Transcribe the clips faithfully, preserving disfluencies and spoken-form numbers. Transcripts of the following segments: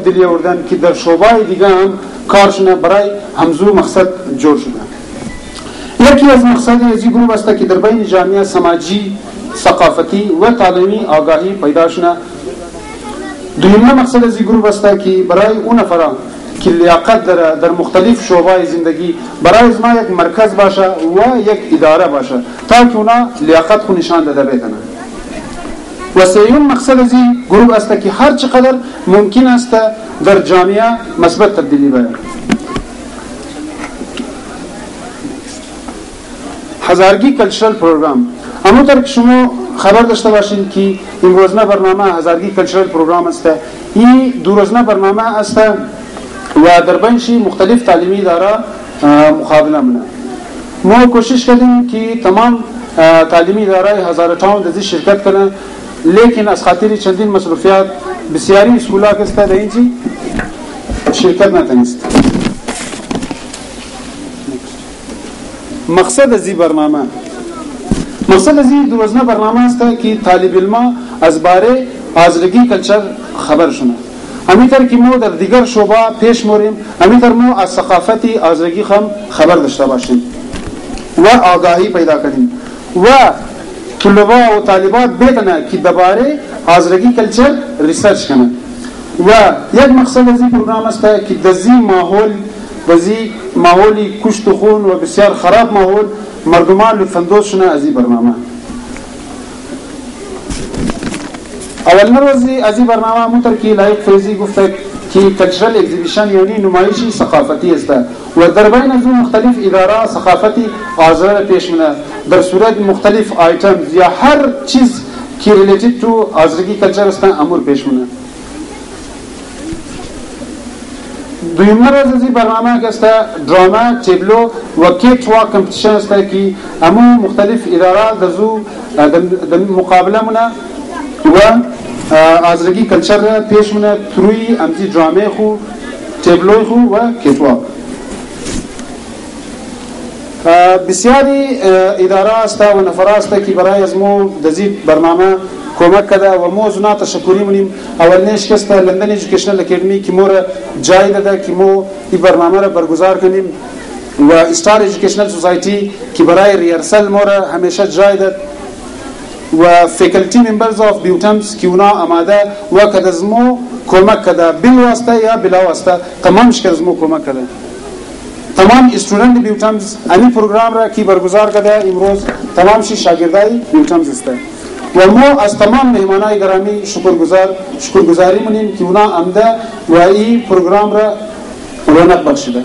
تبدیلی آوردن که در شعبه‌های دیگه هم کارشون برای همزو مقصد جور شده. یکی از مقصد از این گروه است که در بین جامعه سماجی، ثقافتی و تعلیمی آگاهی پیدا شده. دومین مقصد از این گروه است که برای اون افراد که لیاقت در در مختلف شعبه‌های زندگی برای از ما یک مرکز باشه و یک اداره باشه تا که اونا لیاقت خود نشان داده بتونن. و سومین مقصد از این گروه است که هر چقدر ممکن است در جامعه مثبت تبدیلی بیاید. هزارگی کلچرال پروگرام. همونطور که شما خبر داشته باشین که این روزنه برنامه هزارگی کلچرال پروگرام است. این دو روزنه برنامه است و در بینش مختلف تعلیمی اداره مقابله منه. ما کوشش کردیم که تمام تعلیمی اداره هزار تاون در شرکت کنه، لیکن از خاطر چندین مصروفیات بسیاری اسکولا که است در اینجی شرکت نتونست. مقصد از این برنامه مقصد از این دو روزنه برنامه است که طالب علما از باره آزادگی کلچر خبر شونه. همینطور که ما در دیگر شعبه پیش موریم، همینطور ما از ثقافتی آزادگی هم خبر داشته باشیم و آگاهی پیدا کنیم و طلبا و طالبات بدانند که درباره آزادگی کلچر ریسرچ کنند. و یک مقصد از این پروگرام است که در این ماحول در این ماحولی کشت و خون و بسیار خراب ماحول مردمان لطفاندوز شونه از این برنامه. اول روزی از این برنامه مونطور که لایق فیضی گفته که کلچرال اگزیبیشن یعنی نمایشی ثقافتی است و در بین از مختلف اداره ثقافتی آزار پیش منه در صورت مختلف آیتمز یا هر چیز که ریلیتد تو آزادگی کلچر است امور پیش منه. دویم روز از این برنامه است دراما، تبلو و کیت واک کمپیتیشن است که امو مختلف اداره در زو در مقابله منه و آزادگی کلچر پیش منه تروی امتی درامه خو، تبلوی خو و کیت واک. بسیاری اداره است و نفر است که برای از مو دزید برنامه کمک کرده و مو زنا تشکری منیم. اولنیش کست لندن ایژوکیشنل اکیدمی که مو را جای داده که مو این برنامه را برگزار کنیم و استار ایژوکیشنل سوسایتی که برای ریارسل مو را همیشه جای داد و فیکلتی ممبرز آف بیوتمز که اونا آماده و که از مو کمک کرده بالواسطه یا بلا واسطه تمامش که از مو کمک کرده. تمام استودنت بیوتمز این پروگرام را که برگزار کرده امروز تمامش شاگردای بیوتمز است و ما از تمام مهمانای گرامی شکرگزار شکرگزاری منیم که اونا آمده و این پروگرام را رونق بخشیده.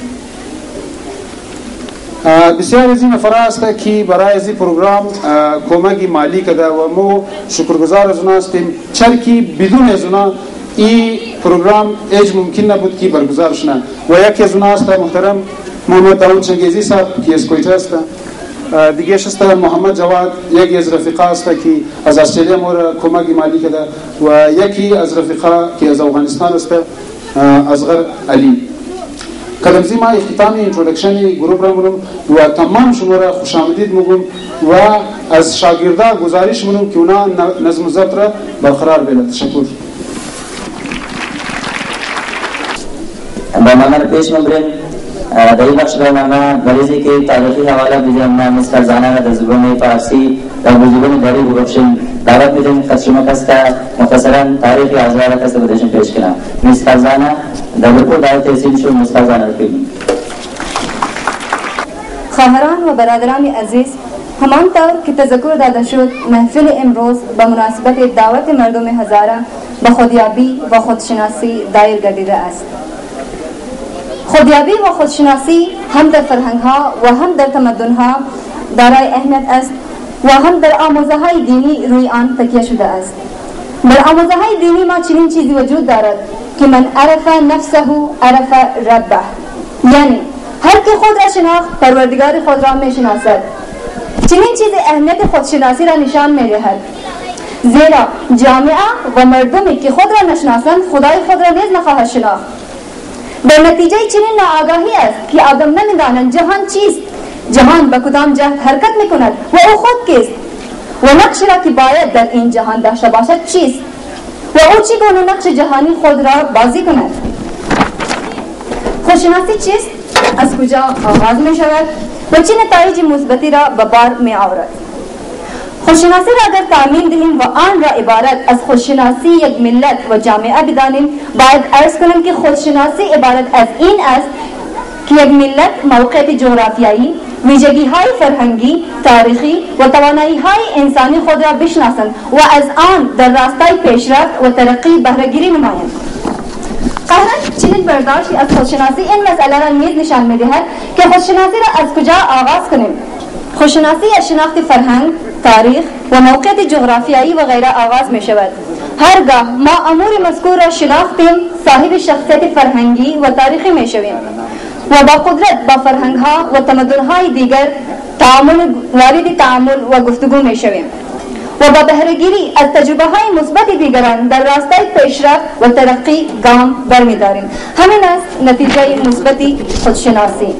بسیار از این نفر است که برای از این پروگرام کمک مالی کرده و ما شکرگزار از اونا هستیم، چرکی بدون از اونا این پروگرام ایج ممکن نبود که برگزار شده. و یکی از اونا است محترم محمد داود چنگیزی صاحب که از کویته است، دیگه است محمد جواد یکی از رفیقا است که از استرالیا مور کمک مالی کرده و یکی از رفیقا که از افغانستان است اصغر علی. کلمزی ما اختتام اینترودکشن گروه را میگم و تمام شما را خوش آمدید میگم و از شاگردان گزارش میکنم که اونا نظم و ضبط را برقرار بیارند. تشکر. برنامه را پیش میبریم. در این بخش برنامه بریزی که تاریخی حواله بدیم مثل فرزانه را در زبان فارسی در زبان داری بگفشیم دعوت بدیم که شما کستا مختصرا تاریخی آزار را کستا بدهشون پیش کنم. مثل فرزانه در بپور دعوت تحصیل شد مثل فرزانه را بگیم. خواهران و برادران عزیز، همانطور که تذکر داده شد محفل امروز به مناسبت دعوت مردم هزاره به خودیابی و خودشناسی دایر گردیده است. خودیابی و خودشناسی هم در فرهنگ ها و هم در تمدن ها دارای اهمیت است و هم در آموزه های دینی روی آن تکیه شده است. در آموزه های دینی ما چنین چیزی وجود دارد که من عرف نفسه عرف ربه، یعنی هر که خود را شناخت پروردگار خود را می شناسد. چنین چیز اهمیت خودشناسی را نشان می دهد، زیرا جامعه و مردمی که خود را نشناسند خدای خود را نیز نخواهد شناخت. در نتیجه چنین ناآگاهی است که آدم نمیدانند جهان چیست، جهان به کدام جهت حرکت میکند و او خود کیست و نقش را که باید در این جهان داشته باشد چیست و و او چگونه نقش جهانی خود را بازی کند. خودشناسی چیست؟ از کجا آغاز می شود و چه نتایج مثبتی را به بار می آورد؟ خودشناسی را اگر تعمیم دهیم و آن را عبارت از خودشناسی یک ملت و جامعه بدانیم، باید عرض کنم که خودشناسی عبارت از این است که یک ملت موقعیت جغرافیایی، ویژگی های فرهنگی، تاریخی و توانایی های انسانی خود را بشناسند و از آن در راستای پیشرفت و ترقی بهره‌گیری نمایند. قهرن چنین برداشتی از خودشناسی این مسئله را نیز نشان می‌دهد که خودشناسی را از کجا آغاز کنیم. خودشناسی از شناخت فرهنگ، تاریخ و موقعیت جغرافیایی و غیره آغاز می شود. هرگاه ما امور مذکور را شناختیم، صاحب شخصیت فرهنگی و تاریخی می شویم و با قدرت با فرهنگ ها و تمدن های دیگر تعامل وارد تعامل و گفتگو می شویم و با بهره‌گیری از تجربه های مثبت دیگران در راستای پیشرفت و ترقی گام برمی‌داریم. همین است نتیجه مثبتی خودشناسی.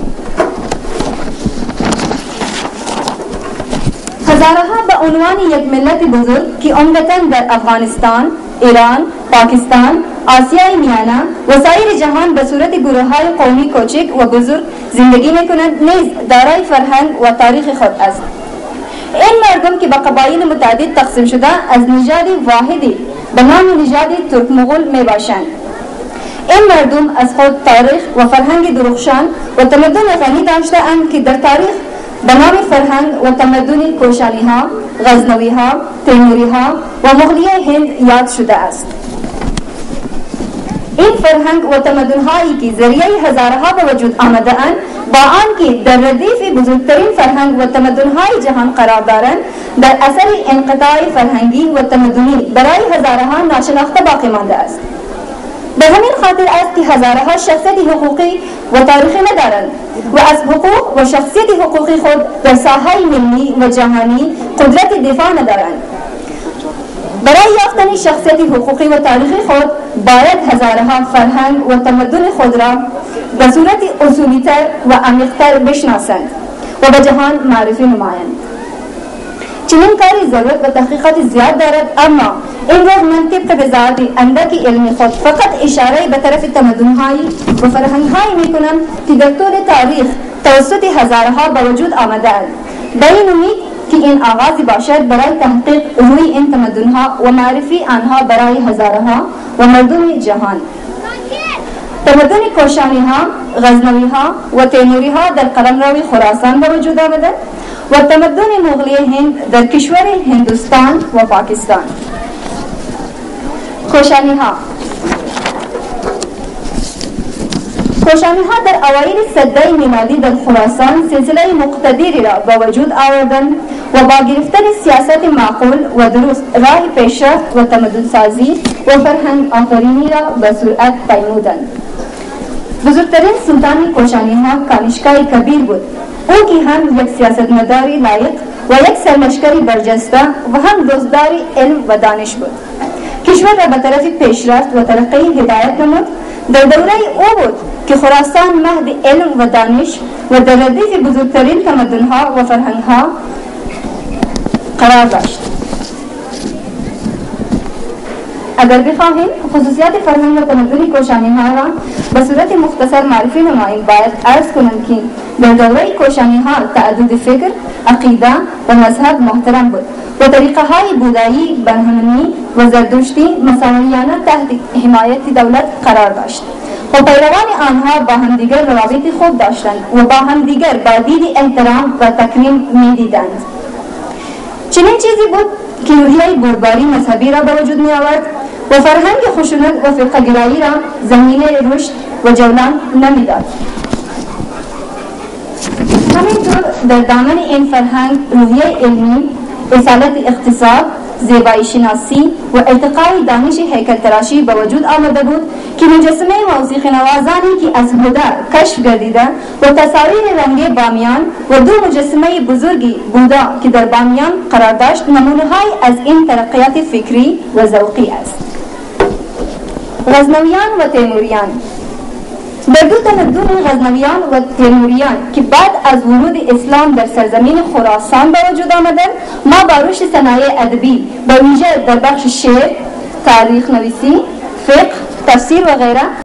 هزارها به عنوان یک ملت بزرگ که عمدتاً در افغانستان، ایران، پاکستان، آسیای میانه و سایر جهان به صورت گروه‌های قومی کوچک و بزرگ زندگی می‌کنند، نیز دارای فرهنگ و تاریخ خود است. این مردم که به قبایل متعدد تقسیم شده از نژاد واحدی به نام نژاد ترک مغول میباشند. این مردم از خود تاریخ و فرهنگ درخشان و تمدن غنی داشته‌اند که در تاریخ به نام فرهنگ و تمدن کوشانی ها، غزنوی ها، تیموری ها و مغولی هند یاد شده است. این فرهنگ و تمدن هایی که ذریعه هزارها به وجود آمده اند، با آنکه در ردیف بزرگترین فرهنگ و تمدن های جهان قرار دارند، در اثر انقطاع فرهنگی و تمدنی برای هزارها ناشناخته باقی مانده است. به همین خاطر است که هزارها شخصیت حقوقی و تاریخی ندارند و از حقوق و شخصیت حقوقی خود در ساحه ملی و جهانی قدرت دفاع ندارند. برای یافتن شخصیت حقوقی و تاریخی خود باید هزارها فرهنگ و تمدن خود را به صورت اصولی‌تر و عمیق‌تر بشناسند و به جهان معرفی نمایند. چنین کاری ضرورت و تحقیقات زیاد دارد، اما این روز من طبق وزارت اندک علمی خود فقط اشاره به طرف تمدن‌های و فرهنگ‌هایی می‌کنم که در طول تاریخ توسط هزارها به وجود آمده‌اند، به این امید که این آغازی باشد برای تحقیق روی این تمدن‌ها و معرفی آنها برای هزارها و مردم جهان. تمدن کوشانی ها، غزنوی ها و تیموری ها در قلمرو خراسان به وجود آمده و تمدن مغولی هند در کشور هندوستان و پاکستان. کوشانی ها کوشانی ها در اوایل سده میلادی در خراسان سلسله مقتدری را به وجود آوردند و با گرفتن سیاست معقول و درست راه پیشرفت و تمدن سازی و فرهنگ آفرینی را به سرعت پیمودند. بزرگترین سلطان کوشانی ها کانشکای کبیر بود، او که هم یک سیاستمداری لایق و یک سرلشکری برجسته و هم دزداری علم و دانش بود. کشور را به طرف پیشرفت و ترقی هدایت نمود. در دوره او بود که خراسان مهد علم و دانش و در ردیف بزرگترین تمدنها و فرهنگها قرار داشت. اگر بخواهیم خصوصیات فرهنگ و تمدن کوشانی ها را به صورت مختصر معرفی نماییم، باید عرض کنم که در دوره کوشانی ها تعدد فکر، عقیده و مذهب محترم بود و طریقه های بودایی، برهمنی و زردشتی مساویانه تحت حمایت دولت قرار داشت و پیروان آنها با همدیگر روابط خوب داشتند و با همدیگر با دید احترام و تکریم می‌دیدند. چنین چیزی بود که روحیه بربری مذهبی را به وجود می آورد و فرهنگ خشونت و فرقه‌گرایی را زمینه رشد و جولان نمیداد. همینطور در دامن این فرهنگ روحیه علمی، اصالت اقتصاد، زیبایی شناسی و ارتقای دانش هیکل تراشی به وجود آمده بود که مجسمه موسیقی نوازانی که از بودا کشف گردیده و تصاویر رنگ بامیان و دو مجسمه بزرگی بودا که در بامیان قرار داشت نمونه‌های از این ترقیات فکری و ذوقی است. غزنویان و تیموریان در دو تمدن غزنویان و تیموریان که بعد از ورود اسلام در سرزمین خراسان به وجود آمدند، ما با رشد صنایع ادبی به ویژه در بخش شعر، تاریخ نویسی، فقه، تفسیر و غیره